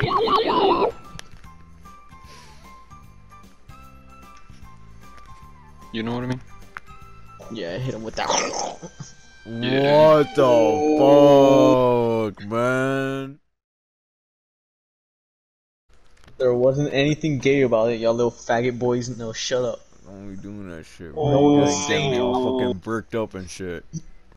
You know what I mean? Yeah, hit him with that. What the fuck, man? There wasn't anything gay about it, y'all little faggot boys. No, shut up. Don't be doing that shit, No bro. one You was gotta get me saying all fucking bricked up and shit.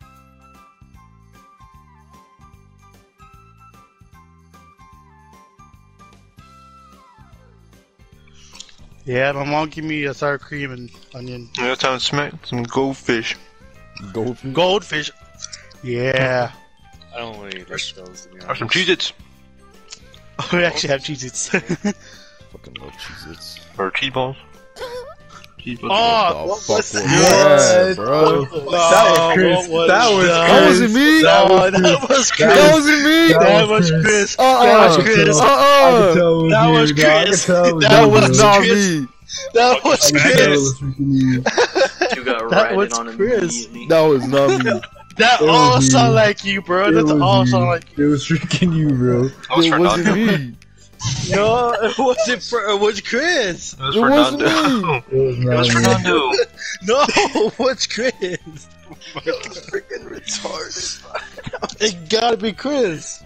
Yeah, my mom gave me a sour cream and onion. Yeah, that sounds smack. Some goldfish. Goldfish? Goldfish. Yeah. I don't want to eat those, to be Or some honest. Cheez-Its. We actually have Cheez-Its. Fucking love Cheez-Its. Or cheese balls. Cheese balls. Oh, What the fuck was that? that, bro? That was That wasn't me! That was Chris. That wasn't me! That was Chris. That was Chris. That was Chris. That was not me! That was Chris. You got That ratted was on Chris. immediately. That was not me. That all sound like you, bro. That's all sound like you. It was freaking you, bro. It wasn't me. No, it wasn't. It was Chris. It was It wasn't Fernando. me. It was Fernando. No, it was Chris. Freaking retarded. It gotta be Chris.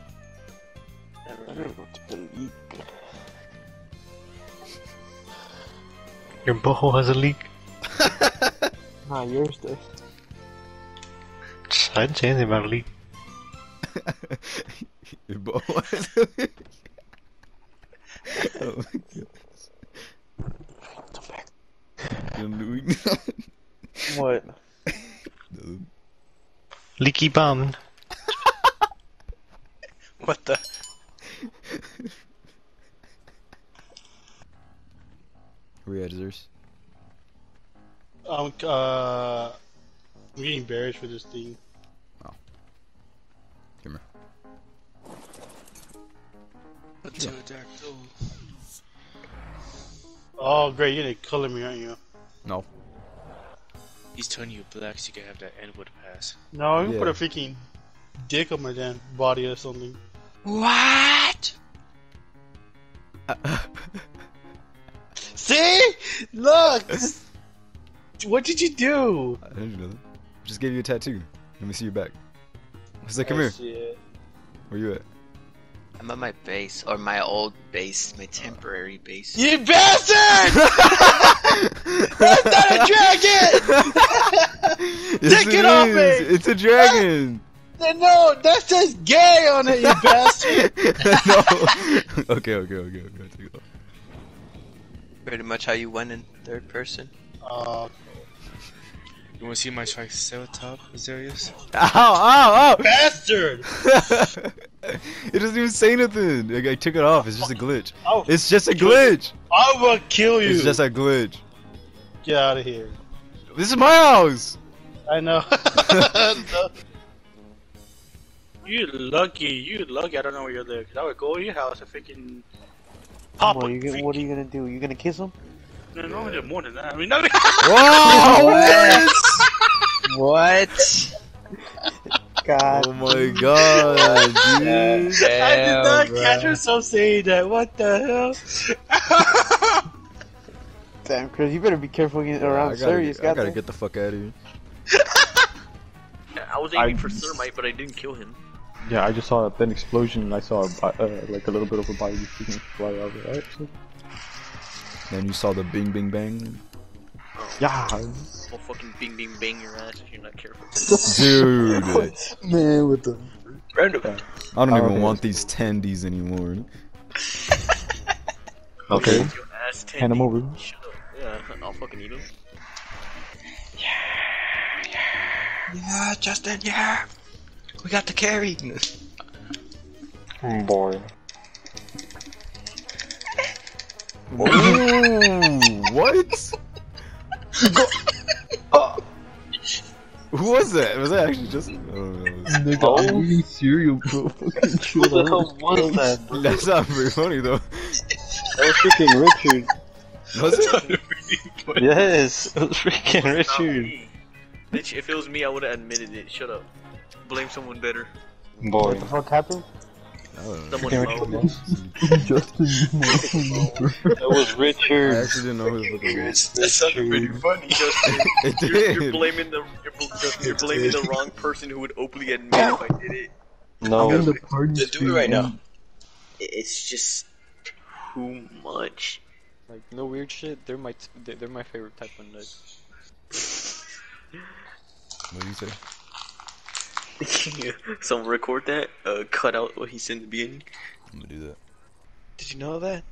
Your butthole has a leak. Nah, yours does. I didn't say anything about a leak. Your ball was oh my goodness. What? Leaky bum. What the? Where at yours? I'm getting embarrassed for this thing. Come here. Oh, great! You're gonna color me, aren't you? No. He's telling you black so you can have that N-word pass. No, I'm gonna Yeah. put a freaking dick on my damn body or something. What? See? Look! What did you do? I didn't do nothing. Just gave you a tattoo. Let me see your back. I said, come here. Shit. Where you at? I'm at my base, or my old base, my temporary base. You bastard! That's not a dragon! Yes, Take it off me! It's a dragon! No, that says gay on it, you bastard! No. Okay. Take it off. Pretty much how you went in third person. You want to see my Triceratops, Azarius? Ow! Bastard! It doesn't even say nothing. Like, I took it off. It's just a glitch. Oh, It's just a glitch. I will kill you! It's just a glitch. Get out of here. This is my house. I know. You lucky. I don't know where you live. 'Cause I would go to your house and freaking pop What a are you gonna do? You gonna kiss him? No, no, I did more than that. I mean, no. Whoa! What? What? God. Oh my god, dude. I did not catch myself saying that. What the hell? Damn, Chris, you better be careful getting around serious. I gotta get the fuck out of here. I was aiming for Thermite, but I didn't kill him. Yeah, I just saw a thin explosion and I saw like a little bit of a body freaking fly out, right? So, Then you saw the bing bang. yeah. I'll fucking bing bang your ass if you're not careful. Dude. Man, with the Random. I don't even want these tendies anymore. Okay. Your ass Hand them over. Shut up. Yeah, I'll fucking eat him. Yeah, Justin, yeah. We got the carry. Boy. Ooh, what? Who was that? Was that actually just? Nigga, I'm really serious, bro. Fucking chill out. What was that? That's not very funny though. That was freaking Richard. Was it? Yes, it was freaking Not Richard. me. Bitch, if it was me, I would have admitted it. Shut up. Blame someone better. Boy. What the fuck happened? Someone moan. Justin, That was I Richard. actually didn't know who was looking at. That sounded pretty funny. It You're did. blaming the wrong person who would openly admit if I did it. No. the party. Just do it right now. It's just too much. Like no weird shit. They're my favorite type of nut. What do you say? Someone record that. Cut out what he said in the beginning. I'm gonna do that. Did you know that?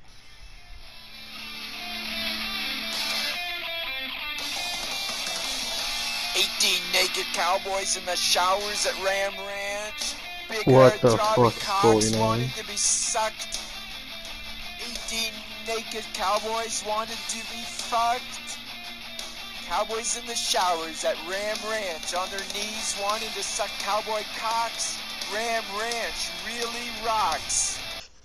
Naked cowboys in the showers at Ram Ranch. Big What haired the throbbing fuck's cocks going on? wanted to be sucked. 18 naked cowboys wanted to be fucked. Cowboys in the showers at Ram Ranch on their knees wanting to suck cowboy cocks. Ram Ranch really rocks.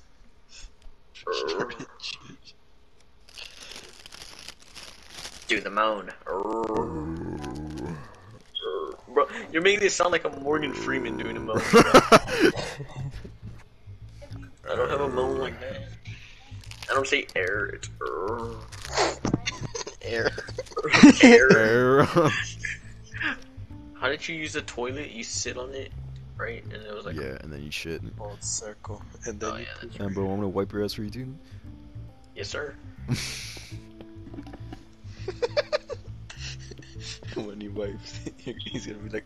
Do the moan. Bro, you're making this sound like a Morgan Freeman doing a moan. I don't have a moan like that. I don't say air, it's Air. air. How did you use the toilet? You sit on it, right? And it was like Yeah, and then you shit. Bald circle, and then Oh, you yeah, that's And bro, I'm gonna wipe your ass for you too. yes, sir. when he wipes, he's gonna be like,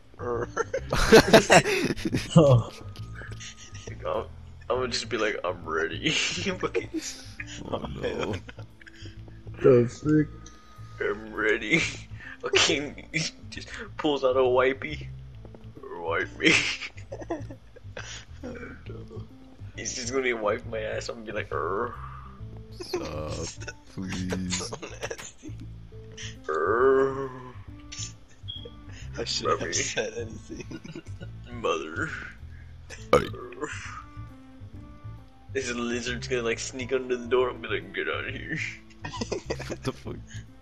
Oh, I'm gonna just be like, I'm ready. Oh no. the frick? I'm ready. Okay, he just pulls out a wipey. Wipe me. He's just gonna wipe my ass. I'm gonna be like, Stop, please. so nasty. I shouldn't have said anything. Mother. This lizard's gonna like sneak under the door and be like, get out of here. What the fuck?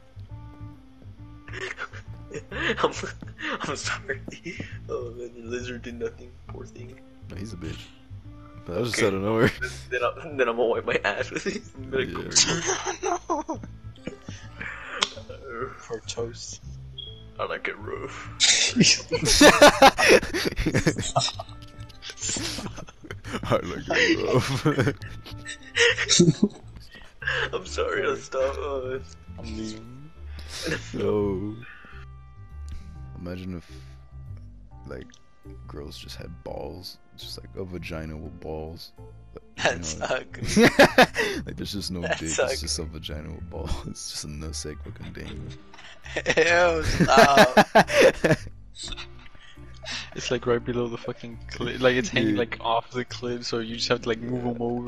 I'm sorry. Oh man, the lizard did nothing. Poor thing. No, he's a bitch. But that was just out of nowhere. Then I'm gonna wipe my ass with it. And be like, Yeah. No. For toast. I like it rough. I like it rough. I'm sorry, I'll stop. I'm leaving. No. Imagine if, like, girls just had balls. Just like a vagina with balls. That You know, sucks. like, there's just no That dick, sucks. it's just a vagina with balls. It's just a nutsack fucking thing. Ew, stop. It's like right below the fucking clip. Like it's hanging like off the clip, so you just have to like move them over.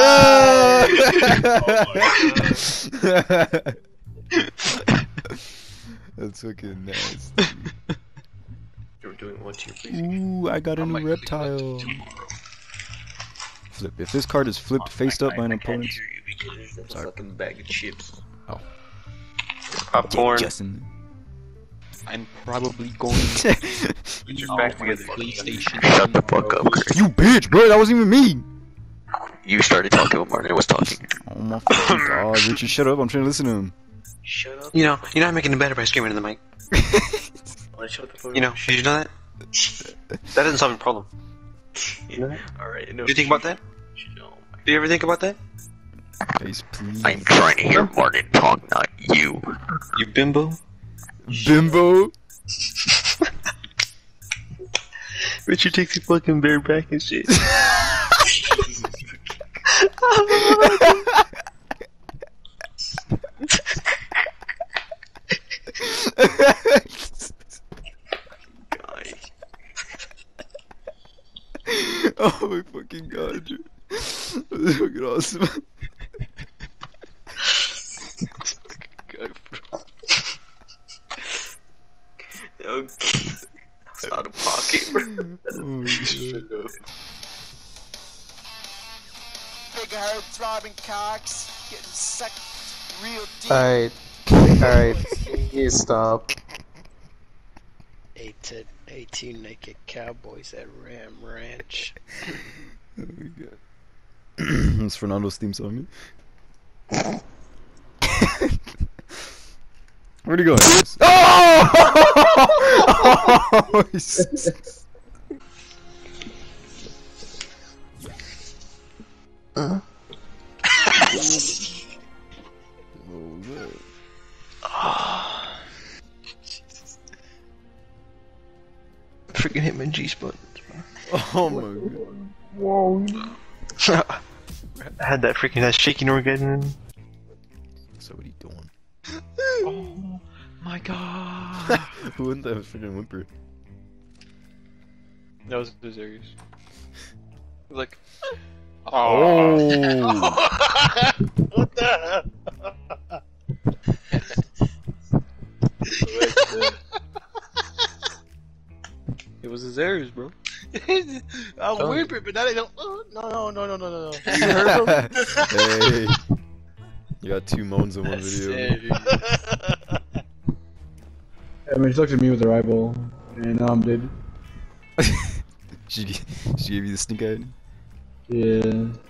That's fucking nasty. You're doing what you please. Ooh, I got a new reptile. Flip. If this card is flipped faced up by an opponent. Because there's a Sorry. fucking bag of chips. Popcorn. Justin. I'm probably going to use my PlayStation. Shut the fuck up, Chris. You bitch, bro. That wasn't even me. You started talking when Martin was talking. Oh my fucking god, Richard, shut up. I'm trying to listen to him. Shut up. You're not making it better by screaming in the mic. Shut the fuck You know, up. did you know that? That doesn't solve the problem. Alright, no. Do you think about that? Oh my Do you ever think about that? Face, please. I'm trying to hear Martin talk, not you. You bimbo? Bimbo. Richard takes his fucking bear back and shit. god. Oh my fucking god, dude. That's fucking awesome. Okay. That's out of pocket, bro. Oh my god. Big haired throbbing cocks getting sucked real deep. Alright, you stop. 18 naked cowboys at Ram Ranch. It's Fernando's theme song. Where'd he go? Oh! Freaking hit my G spot. Oh my god. Whoa. I had that shaking organ. So what are you doing? Oh my god. Who wouldn't have freaking whimper? That was Azarius. Like, oh. What the hell? it was Azarius, bro. I'm whimpering, but now they don't. No. You heard him? Hey. You got 2 moans in one video. I mean, she looked at me with her eyeball, and now I'm dead. she gave you the stink eye? Yeah.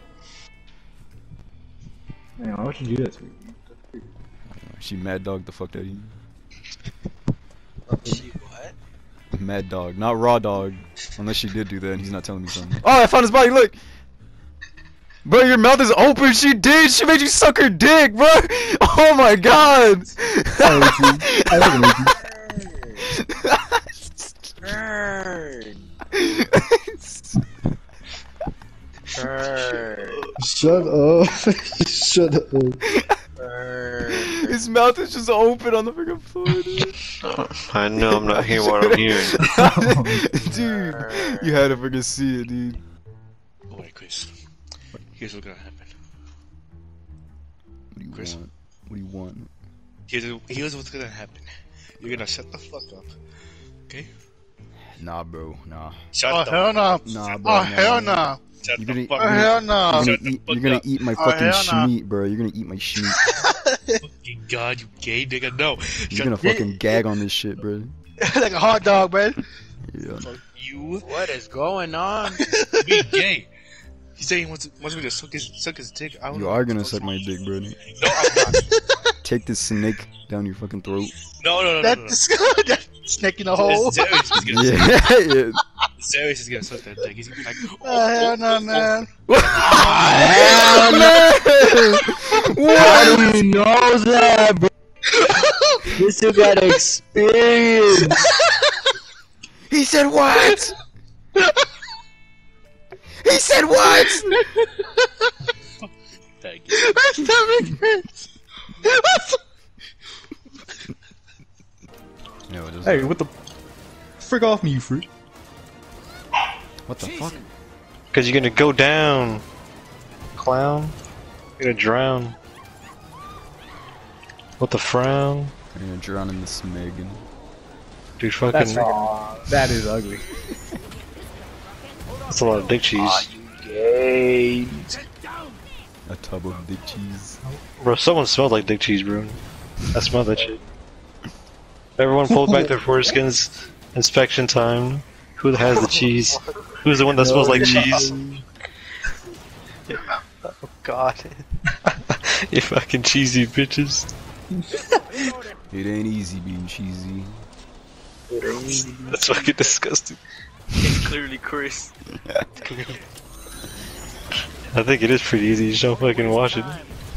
Man, why would you do that to me? She mad dog the fuck out of you. She what? Mad dog, not raw dog. Unless she did do that and he's not telling me something. Oh, I found his body, look! Bro, your mouth is open, she did! She made you suck her dick, bro! Oh my god! Burn. Shut up. Shut up. His mouth is just open on the freaking floor, dude. I know I'm not hearing what I'm hearing. Dude, you had to freaking see it, dude. Oh wait, Chris. Here's what's gonna happen. What do you Chris. want? What do you want? Here's what's gonna happen. You're gonna shut the fuck up. Okay? Nah, bro, nah. Shut the hell no. Nah, bro. Oh, hell no. Shut You're the gonna, fuck you're up. Hell no. gonna eat my fucking hell no. schmeat, bro. You're gonna eat my schmeat. Fucking god, you gay nigga, no. You're gonna fucking gag on this shit, bro. Like a hot dog, man. Yeah. Fuck you. What is going on? Be gay. He's saying he wants me to suck his dick. I don't You know. are gonna suck my dick, bro. No, I'm not. Take this snake down your fucking throat. No. That's snake in a hole. Zarius is gonna Yeah. Zarius is gonna suck that dick. He's gonna be like, Hell no, man. Hell no! How do you know that, bro? This you got experience. He said what? He said what? Thank you. That makes sense. No, it doesn't. Hey, what the? Frick off me, you freak. What the fuck? Because you're gonna go down, clown. You're gonna drown. What the frown? I'm gonna drown in this Megan. Dude, fucking. That is ugly. That's a lot of dick cheese. Gay. A tub of dick cheese. Bro, someone smelled like dick cheese, bro. I smelled that shit. Everyone pulled back their foreskins. Inspection time. Who has the cheese? Who's the one that smells like cheese? Oh god. You fucking cheesy bitches. It ain't easy being cheesy. That's fucking disgusting. It's clearly Chris. I think it is pretty easy, you just don't fucking wash it.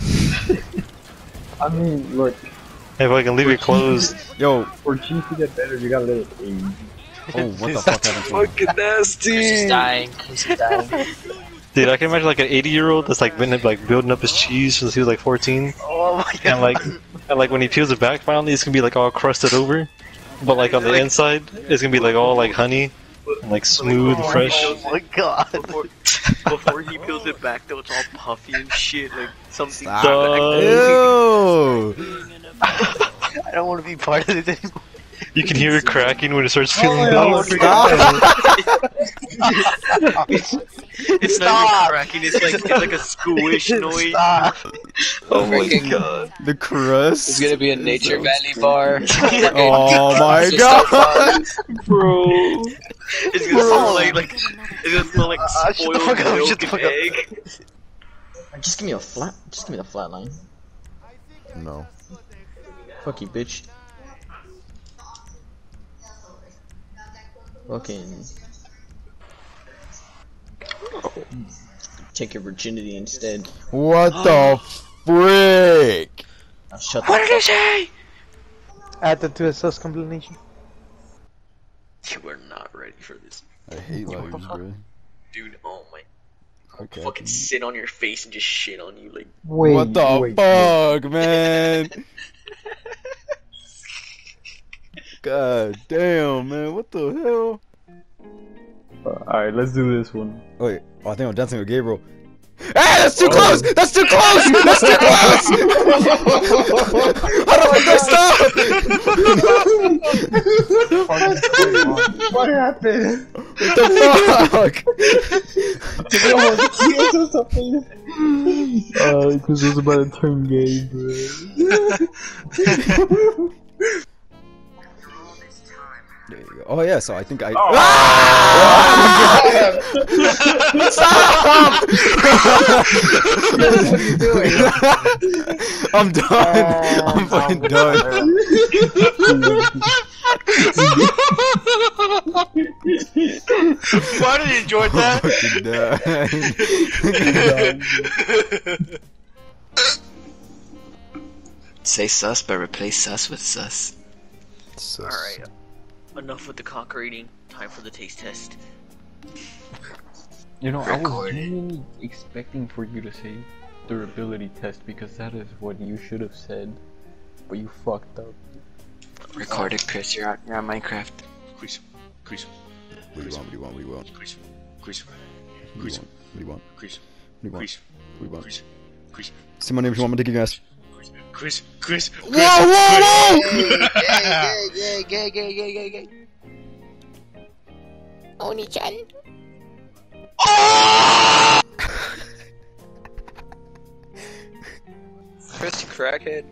I mean, look, Hey, if I can leave it closed. Yo, for cheese to get better, you gotta let it age. oh, what the fuck happened to him? Fucking nasty! Chris is dying. Chris is dying. Dude, I can imagine like an 80-year-old that's like been like building up his cheese since he was like 14. Oh my god. And like when he peels it back finally, it's gonna be like all crusted over. But like on the inside, it's gonna be like all like honey, and, like smooth and fresh. Oh my god. Before he peels it back though, it's all puffy and shit, like something. Ew! I don't want to be part of this anymore. You can hear it cracking when it starts feeling Oh, bad. It's not even cracking. It's like a squish noise. Oh my god. The crust. It's gonna be a Nature Valley bar. Oh my god. Bro. It's gonna smell like it's gonna smell like spoiled fuck up, milk shut the and fuck up. egg. Just give me a flat. Just give me the flat line. No. Fuck you, bitch. Fucking. Take your virginity instead. What the frick? Now shut What the did he say? Add that to a sus combination. You are not ready for this, I hate liars, bro. dude. Oh my. Okay. Fucking sit on your face and just shit on you like. Wait, What the fuck, man? God damn, man. What the hell? Alright, let's do this one. Wait, oh, I think I'm dancing with Gabriel. Hey, that's too close! That's too close! That's too close! How the fuck do I stop? What happened? What the fuck? Because it was about to turn gay, bro. There you go. Oh yeah, so I think I. Stop! What are you doing? I'm done. I'm fucking done. Why did you enjoy I'm that? fucking done. Say sus, but replace sus with sus. Alright, enough with the cock rating. Time for the taste test. You know, I was genuinely expecting for you to say durability test because that is what you should have said, but you fucked up. Record it, Chris. You're on Minecraft. Chris. Chris. What do you want? What do you want? What do you want? Chris. Chris. What do you want? What do you want? Chris. What do you want? Chris. What do you want? Chris. Chris. Say my name if you want me to kick your ass. Chris. Chris. Whoa, whoa, whoa! Gay. Oni-chan. Chris, you crackhead.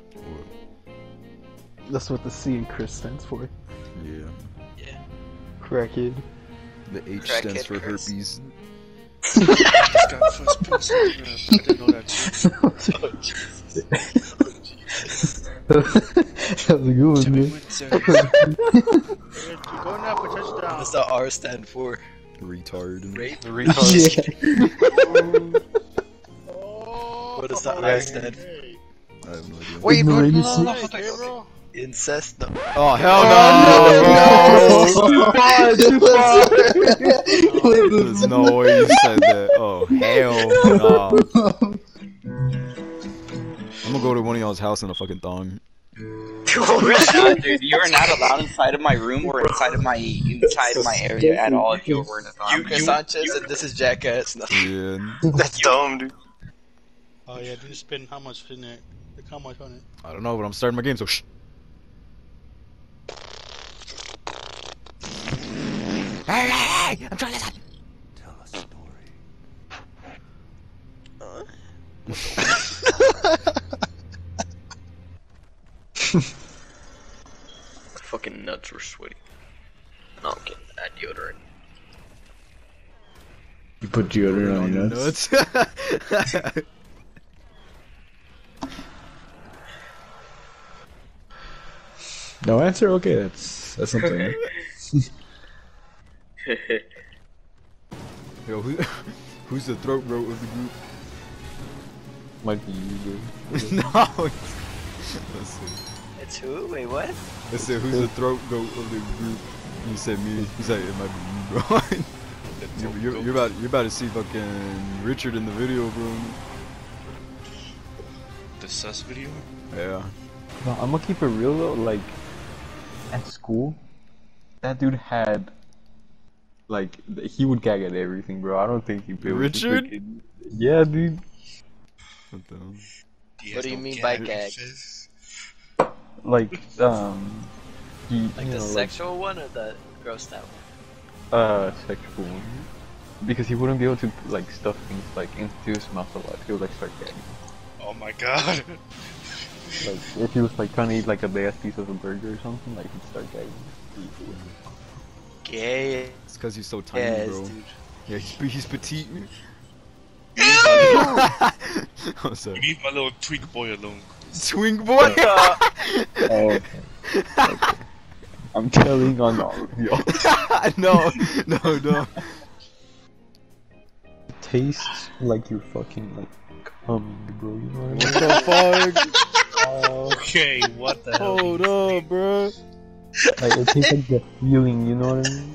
That's what the C in Chris stands for. Yeah. Crackhead. The H Crackhead stands for Chris. herpes. This guy first person. I didn't know that. That was a good one, man. Keep going up for touchdown. What's the R stand for? Retard. Rape? Oh, What does the I stand for? I have no idea. Wait, bro. hey, Gabriel. Incest? No. Oh hell no, bro! There's no way you said that. Oh hell no! I'm gonna go to one of y'all's house in a fucking thong. Dude, you are not allowed inside of my room or inside of my area at all if you were wearing a thong. You, Chris Sanchez, and this is Jackass. No. Yeah. That's dumb, dude. Oh yeah, didn't spend how much in it? Like how much on it? I don't know, but I'm starting my game, so shh. Hey, I'm trying to listen. Fucking nuts were sweaty. No, I'm kidding. Add deodorant. You put deodorant on your nuts. No answer? Okay, that's something. Right? Yo, who's the throat goat of the group? Might be you, bro. No. Let's see. It's who? Wait, what? Let's see, who's the throat goat of the group? You said me. You said it might be you, bro. You're about to see fucking Richard in the video, bro. The sus video? Yeah. No, I'm gonna keep it real though, like, at school, that dude had, like, he would gag at everything, bro. I don't think he'd be able to Richard? freaking... Yeah, dude. What the hell? What do you mean by gag? Like, Like the sexual one or the grossed out one? Sexual one. Because he wouldn't be able to like stuff things like into his mouth a lot. He would like start gagging. Oh my god. Like if he was like trying to eat like a big ass piece of a burger or something, like he'd start gagging. Gay. It's because he's so tiny, Yes, bro. dude. Yeah, he's petite. Oh, sorry. Leave my little twink boy alone. Twink boy. Okay. I'm telling on all of y'all. No. It tastes like you're fucking like coming, bro. You know what I mean? What the fuck? Okay, what the hell? Hold up, bro. Like it tastes like the feeling. You know what I mean?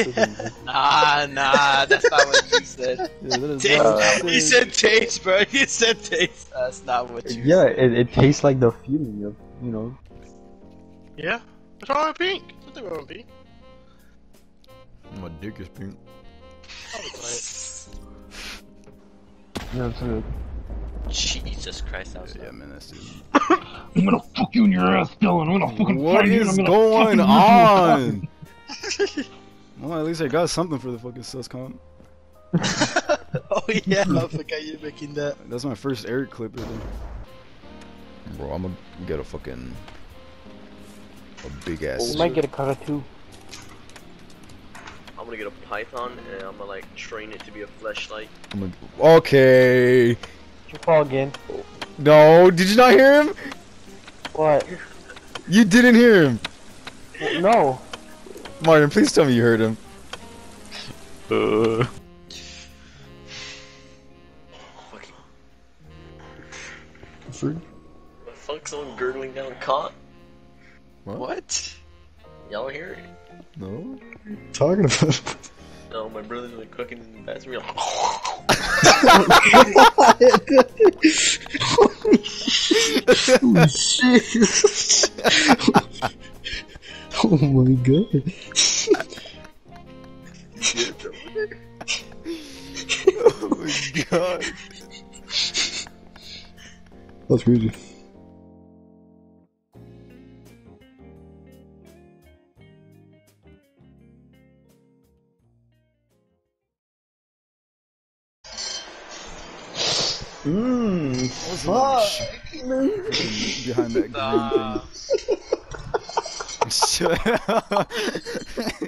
Nah, that's not what you said. Yeah, that is Taste. not what I You said. said taste, bro. You said taste. That's not what you Yeah, said. it tastes like the feeling of, you know. Yeah. What's wrong with pink? Nothing wrong with pink. My dick is pink. I'll be quiet. Yeah, that's it. Jesus Christ, that was Yeah, man, that's it. I'm gonna fuck you in your ass, Dylan. I'm gonna fucking What find you. is and I'm gonna going fucking on? Well, at least I got something for the fucking suscom. Oh yeah, I forgot you're making that. That's my first Eric clip, right there. Bro, I'm gonna get a fucking big ass. You might get a cockatoo. I'm gonna get a python and I'm gonna like train it to be a fleshlight. Okay. It's your call again. No, did you not hear him? What? You didn't hear him. No. Martin, please tell me you heard him. Free? The fuck, someone gurgling down cot? What? Y'all hear it? No. Talking about. No, my brother's like cooking in the bathroom. Oh shit! Oh my god! Oh my god. That's crazy. Fuck. Behind that green thing. Shut up.